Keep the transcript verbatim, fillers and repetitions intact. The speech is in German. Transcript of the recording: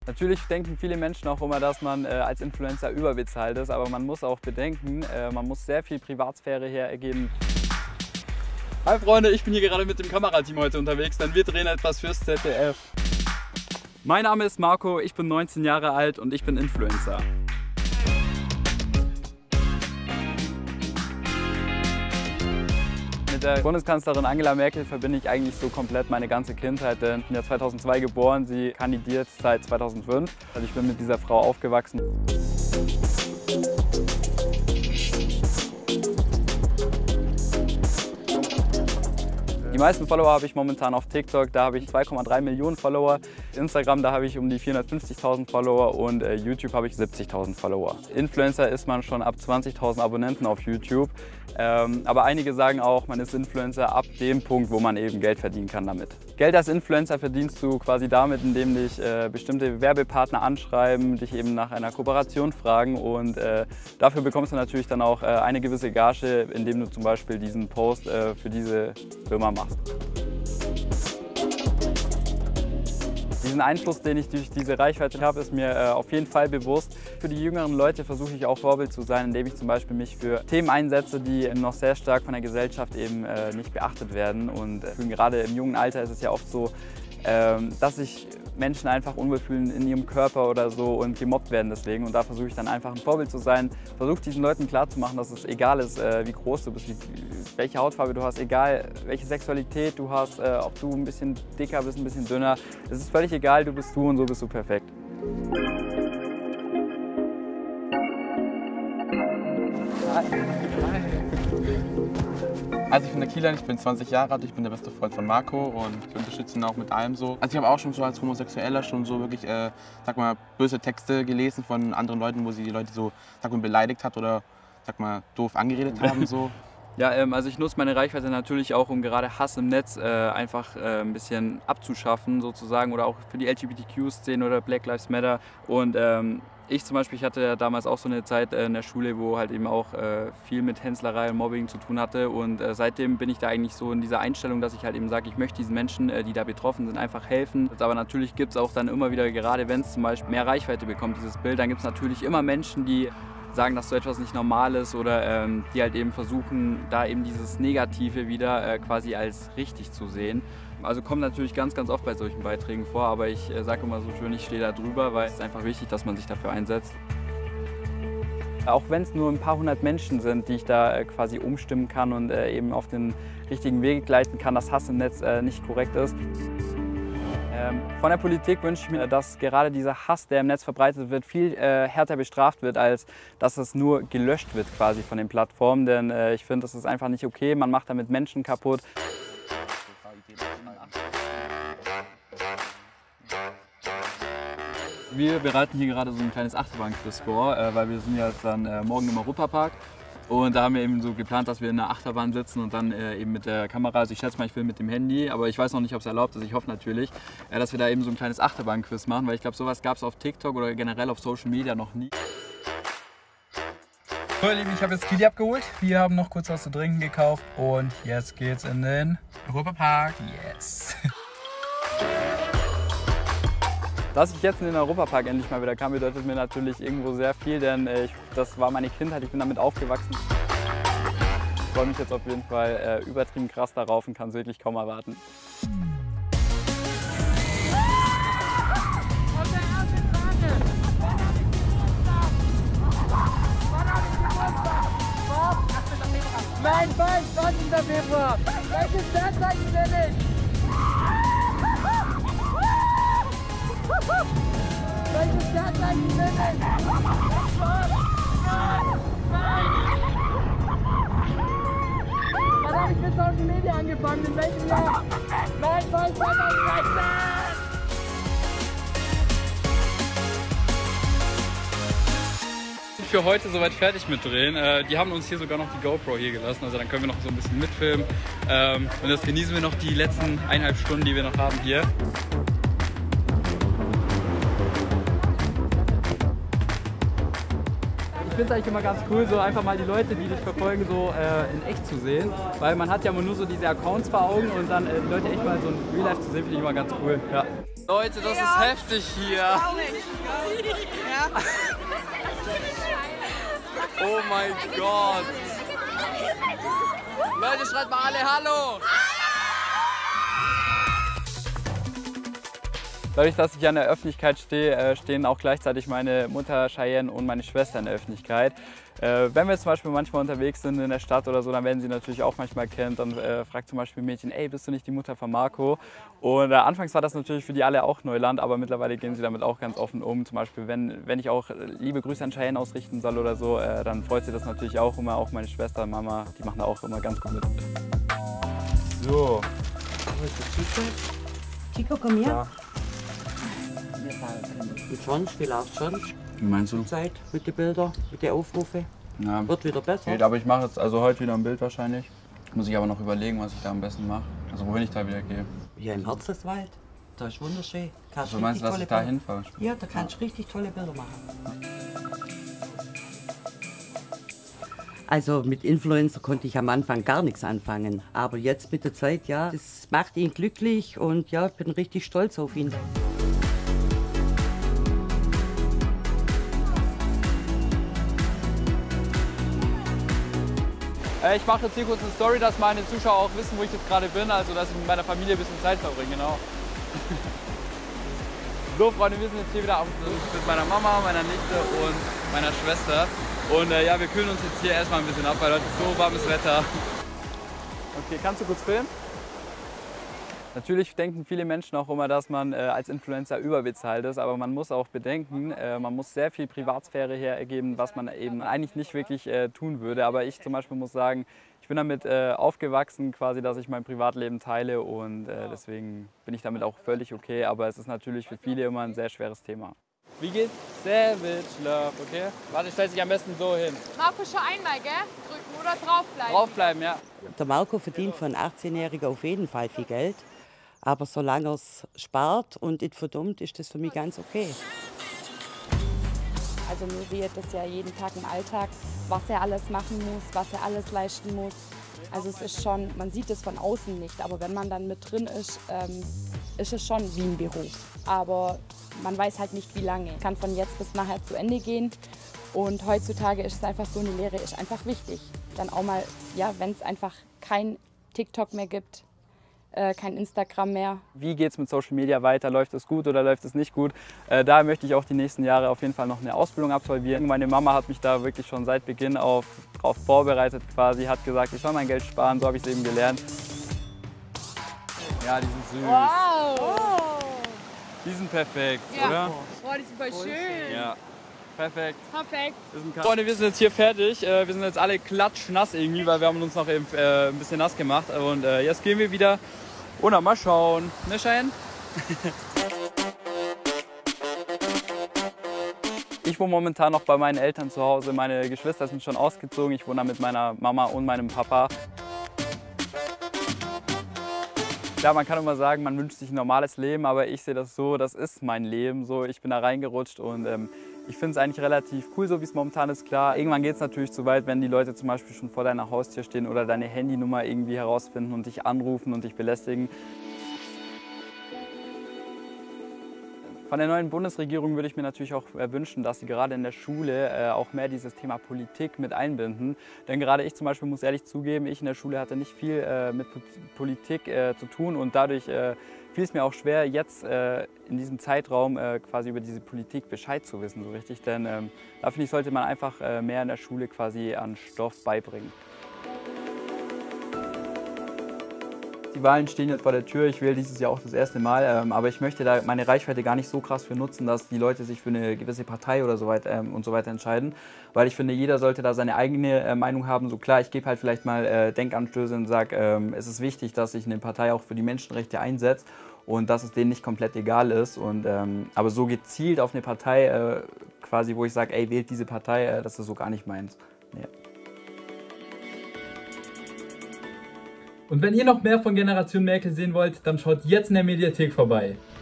Natürlich denken viele Menschen auch immer, dass man äh, als Influencer überbezahlt ist, aber man muss auch bedenken, äh, man muss sehr viel Privatsphäre hergeben. Hi Freunde, ich bin hier gerade mit dem Kamerateam heute unterwegs, denn wir drehen etwas fürs Z D F. Mein Name ist Marco, ich bin neunzehn Jahre alt und ich bin Influencer. Mit der Bundeskanzlerin Angela Merkel verbinde ich eigentlich so komplett meine ganze Kindheit, denn ich bin ja zweitausendzwei geboren, sie kandidiert seit zweitausendfünf. Also ich bin mit dieser Frau aufgewachsen. Die meisten Follower habe ich momentan auf TikTok, da habe ich zwei Komma drei Millionen Follower. Instagram, da habe ich um die vierhundertfünfzigtausend Follower und äh, YouTube habe ich siebzigtausend Follower. Influencer ist man schon ab zwanzigtausend Abonnenten auf YouTube. Ähm, aber einige sagen auch, man ist Influencer ab dem Punkt, wo man eben Geld verdienen kann damit. Geld als Influencer verdienst du quasi damit, indem dich äh, bestimmte Werbepartner anschreiben, dich eben nach einer Kooperation fragen und äh, dafür bekommst du natürlich dann auch äh, eine gewisse Gage, indem du zum Beispiel diesen Post äh, für diese Firma machst. Diesen Einfluss, den ich durch diese Reichweite habe, ist mir äh, auf jeden Fall bewusst. Für die jüngeren Leute versuche ich auch Vorbild zu sein, indem ich zum Beispiel mich für Themen einsetze, die noch sehr stark von der Gesellschaft eben äh, nicht beachtet werden. Und äh, gerade im jungen Alter ist es ja oft so, äh, dass sich Menschen einfach unwohl fühlen in ihrem Körper oder so und gemobbt werden deswegen. Und da versuche ich dann einfach ein Vorbild zu sein, versuche diesen Leuten klarzumachen, dass es egal ist, äh, wie groß du bist, wie, welche Hautfarbe du hast, egal welche Sexualität du hast, äh, ob du ein bisschen dicker bist, ein bisschen dünner. Es ist völlig egal, du bist du und so bist du perfekt. Hi. Hi. Also ich bin der Kilian, ich bin zwanzig Jahre alt, ich bin der beste Freund von Marco und ich unterstütze ihn auch mit allem so. Also ich habe auch schon so als Homosexueller schon so wirklich, äh, sag mal, böse Texte gelesen von anderen Leuten, wo sie die Leute so, sag mal, beleidigt hat oder, sag mal, doof angeredet haben so. Ja, ähm, also ich nutze meine Reichweite natürlich auch, um gerade Hass im Netz äh, einfach äh, ein bisschen abzuschaffen sozusagen oder auch für die L G B T Q-Szene oder Black Lives Matter. Und ähm, ich zum Beispiel, ich hatte ja damals auch so eine Zeit äh, in der Schule, wo halt eben auch äh, viel mit Hänzlerei und Mobbing zu tun hatte. Und äh, seitdem bin ich da eigentlich so in dieser Einstellung, dass ich halt eben sage, ich möchte diesen Menschen, äh, die da betroffen sind, einfach helfen. Aber natürlich gibt es auch dann immer wieder, gerade wenn es zum Beispiel mehr Reichweite bekommt, dieses Bild, dann gibt es natürlich immer Menschen, die sagen, dass so etwas nicht normal ist oder ähm, die halt eben versuchen, da eben dieses Negative wieder äh, quasi als richtig zu sehen. Also kommt natürlich ganz, ganz oft bei solchen Beiträgen vor, aber ich äh, sage immer so schön, ich stehe da drüber, weil es ist einfach wichtig, dass man sich dafür einsetzt. Auch wenn es nur ein paar hundert Menschen sind, die ich da äh, quasi umstimmen kann und äh, eben auf den richtigen Weg leiten kann, dass Hass im Netz äh, nicht korrekt ist. Von der Politik wünsche ich mir, dass gerade dieser Hass, der im Netz verbreitet wird, viel äh, härter bestraft wird, als dass es nur gelöscht wird quasi von den Plattformen. Denn äh, ich finde, das ist einfach nicht okay. Man macht damit Menschen kaputt. Wir bereiten hier gerade so ein kleines Achterbahnquiz vor, äh, weil wir sind ja dann äh, morgen im Europapark. Und da haben wir eben so geplant, dass wir in der Achterbahn sitzen und dann äh, eben mit der Kamera, also ich schätze mal, ich filme mit dem Handy, aber ich weiß noch nicht, ob es erlaubt ist, ich hoffe natürlich, äh, dass wir da eben so ein kleines Achterbahnquiz machen, weil ich glaube, sowas gab es auf TikTok oder generell auf Social Media noch nie. So ihr Lieben, ich habe jetzt Kili abgeholt, wir haben noch kurz was zu trinken gekauft und jetzt geht's in den Europapark. Yes! Dass ich jetzt in den Europapark endlich mal wieder kam, bedeutet mir natürlich irgendwo sehr viel, denn äh, ich, das war meine Kindheit, ich bin damit aufgewachsen. Ich freue mich jetzt auf jeden Fall äh, übertrieben krass darauf und kann es wirklich kaum erwarten. Nein, falsch, zwanzigster Februar! Welches Sternzeichen bin ich? Welches Sternzeichen bin ich? Wann habe ich mit Social Media angefangen? In welchem Jahr? Nein, falsch, zweitausendsechzehn! Für heute soweit fertig mit Drehen. Äh, die haben uns hier sogar noch die GoPro hier gelassen, also dann können wir noch so ein bisschen mitfilmen. Ähm, und das genießen wir noch die letzten eineinhalb Stunden, die wir noch haben hier. finde es eigentlich immer ganz cool, so einfach mal die Leute, die dich verfolgen, so äh, in echt zu sehen. Weil man hat ja immer nur so diese Accounts vor Augen und dann äh, die Leute echt mal so in Real Life zu sehen, finde ich immer ganz cool. Ja. Leute, das ja. ist heftig hier. Ja. Oh mein Gott. Leute, schreibt mal alle Hallo. Dadurch, dass ich an der Öffentlichkeit stehe, stehen auch gleichzeitig meine Mutter Cheyenne und meine Schwester in der Öffentlichkeit. Wenn wir zum Beispiel manchmal unterwegs sind in der Stadt oder so, dann werden sie natürlich auch manchmal kennt. Dann äh, fragt zum Beispiel ein Mädchen, ey, bist du nicht die Mutter von Marco? Und äh, anfangs war das natürlich für die alle auch Neuland, aber mittlerweile gehen sie damit auch ganz offen um. Zum Beispiel, wenn, wenn ich auch liebe Grüße an Cheyenne ausrichten soll oder so, äh, dann freut sie das natürlich auch immer. Auch meine Schwester und Mama, die machen da auch immer ganz gut mit. So. Chico, komm her. Ja. Und sonst, wie läuft sonst? Wie meinst du? Die Zeit mit den Bildern, mit den Aufrufen. Ja. Wird wieder besser. Geht, aber ich mache jetzt also heute wieder ein Bild wahrscheinlich. Muss ich aber noch überlegen, was ich da am besten mache. Also wohin ich da wieder gehe. Hier im Herzenswald. Da ist wunderschön. Kannst Du meinst, dass ich da Bilder- hinfahre? Ja, da kannst du richtig tolle Bilder machen. Also mit Influencer konnte ich am Anfang gar nichts anfangen. Aber jetzt mit der Zeit, ja, das macht ihn glücklich und ja, ich bin richtig stolz auf ihn. Ich mache jetzt hier kurz eine Story, dass meine Zuschauer auch wissen, wo ich jetzt gerade bin. Also, dass ich mit meiner Familie ein bisschen Zeit verbringe, genau. So, Freunde, wir sind jetzt hier wieder auf, mit meiner Mama, meiner Nichte und meiner Schwester. Und äh, ja, wir kühlen uns jetzt hier erstmal ein bisschen ab, weil heute ist so warmes Wetter. Okay, kannst du kurz filmen? Natürlich denken viele Menschen auch immer, dass man äh, als Influencer überbezahlt ist, aber man muss auch bedenken, äh, man muss sehr viel Privatsphäre hergeben, was man eben eigentlich nicht wirklich äh, tun würde. Aber ich zum Beispiel muss sagen, ich bin damit äh, aufgewachsen, quasi, dass ich mein Privatleben teile und äh, deswegen bin ich damit auch völlig okay. Aber es ist natürlich für viele immer ein sehr schweres Thema. Wie geht's? Savage Love, okay? Warte, stell dich am besten so hin. Marco, schon einmal, gell? Drücken oder draufbleiben? Draufbleiben, ja. Der Marco verdient für einen achtzehnjährigen auf jeden Fall viel Geld. Aber solange er es spart und nicht verdummt, ist das für mich ganz okay. Also mir wird das ja jeden Tag im Alltag, was er alles machen muss, was er alles leisten muss. Also es ist schon, man sieht es von außen nicht, aber wenn man dann mit drin ist, ähm, ist es schon wie ein Beruf. Aber man weiß halt nicht, wie lange. Kann von jetzt bis nachher zu Ende gehen. Und heutzutage ist es einfach so, eine Lehre ist einfach wichtig. Dann auch mal, ja, wenn es einfach kein TikTok mehr gibt, kein Instagram mehr. Wie geht es mit Social Media weiter? Läuft es gut oder läuft es nicht gut? Äh, da möchte ich auch die nächsten Jahre auf jeden Fall noch eine Ausbildung absolvieren. Meine Mama hat mich da wirklich schon seit Beginn auf, darauf vorbereitet quasi, hat gesagt, ich soll mein Geld sparen, so habe ich es eben gelernt. Ja, die sind süß. Wow! Oh. Die sind perfekt, Ja. oder? Oh, die sind voll schön. Ja, perfekt. Perfekt. Freunde, wir sind jetzt hier fertig. Wir sind jetzt alle klatschnass irgendwie, weil wir haben uns noch eben, äh, ein bisschen nass gemacht. Und äh, jetzt gehen wir wieder. Und dann mal schauen. Ne, Cheyenne? Ich wohne momentan noch bei meinen Eltern zu Hause. Meine Geschwister sind schon ausgezogen. Ich wohne da mit meiner Mama und meinem Papa. Klar, man kann immer sagen, man wünscht sich ein normales Leben, aber ich sehe das so, das ist mein Leben. So, ich bin da reingerutscht und ähm, ich finde es eigentlich relativ cool, so wie es momentan ist. Klar, irgendwann geht es natürlich zu weit, wenn die Leute zum Beispiel schon vor deiner Haustür stehen oder deine Handynummer irgendwie herausfinden und dich anrufen und dich belästigen. Von der neuen Bundesregierung würde ich mir natürlich auch wünschen, dass sie gerade in der Schule äh, auch mehr dieses Thema Politik mit einbinden. Denn gerade ich zum Beispiel muss ehrlich zugeben, ich in der Schule hatte nicht viel äh, mit Politik äh, zu tun und dadurch äh, fiel es mir auch schwer, jetzt äh, in diesem Zeitraum äh, quasi über diese Politik Bescheid zu wissen, so richtig. Denn ähm, da finde ich, sollte man einfach äh, mehr in der Schule quasi an Stoff beibringen. Die Wahlen stehen jetzt vor der Tür. Ich wähle dieses Jahr auch das erste Mal, ähm, aber ich möchte da meine Reichweite gar nicht so krass für nutzen, dass die Leute sich für eine gewisse Partei oder so weiter ähm, und so weiter entscheiden, weil ich finde, jeder sollte da seine eigene äh, Meinung haben. So klar, ich gebe halt vielleicht mal äh, Denkanstöße und sage, ähm, es ist wichtig, dass sich eine Partei auch für die Menschenrechte einsetzt und dass es denen nicht komplett egal ist. Und, ähm, aber so gezielt auf eine Partei, äh, quasi, wo ich sage, ey, wählt diese Partei, äh, das ist so gar nicht meins. Nee. Und wenn ihr noch mehr von Generation Merkel sehen wollt, dann schaut jetzt in der Mediathek vorbei.